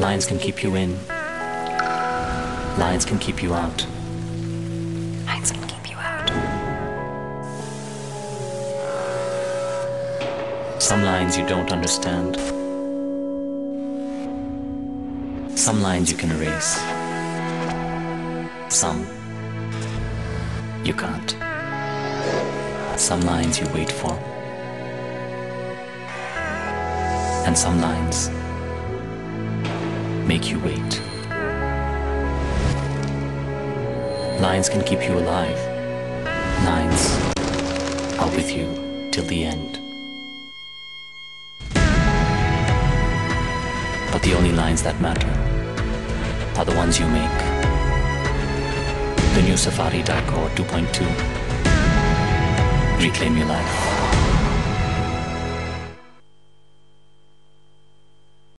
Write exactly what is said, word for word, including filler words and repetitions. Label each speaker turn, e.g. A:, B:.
A: Lines can keep you in. Lines can keep you out.
B: Lines can keep you out.
A: Some lines you don't understand. Some lines you can erase. Some you can't. Some lines you wait for. And some lines make you wait. Lines can keep you alive. Lines are with you till the end. But the only lines that matter are the ones you make. The new Safari Dicor two point two. Reclaim your life.